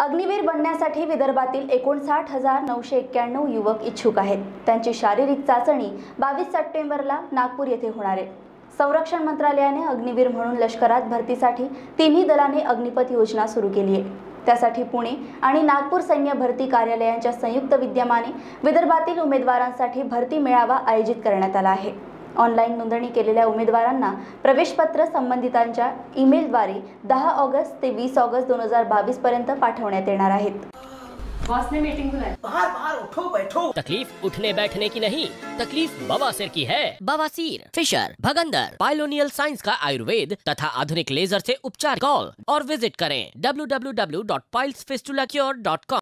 अग्निवीर बनण्यासाठी विदर्भातील 59,991 युवक इच्छुक आहेत। त्यांची शारीरिक चाचणी 22 सप्टेंबरला नागपूर येथे होणार आहे। संरक्षण मंत्रालयाने अग्निवीर म्हणून लष्करात भरतीसाठी तिन्ही दलाने अग्निपथ योजना सुरू केली आहे। त्यासाठी पुणे आणि नागपूर सैन्य भरती कार्यालयांच्या संयुक्त विद्यमाने विदर्भातील उमेदवारांसाठी भरती मेळावा आयोजित करण्यात आला आहे। ऑनलाईन नोंदणी केलेल्या उमेदवारांना प्रवेशपत्र संबंधितांच्या ईमेलद्वारे 10 ऑगस्ट ते 20 ऑगस्ट 2022 पर्यंत पाठवण्यात येणार आहेत। बॉस ने मीटिंग बुलाई। बाहर बाहर उठो बैठो। तकलीफ उठने बैठने की नहीं, तकलीफ बवासीर की है। बवासीर, फिशर, भगंदर, पाइलोनियल साइंस का आयुर्वेद तथा आधुनिक लेजर से उपचार। कॉल और विजिट करें www.pilesfistulacure.com।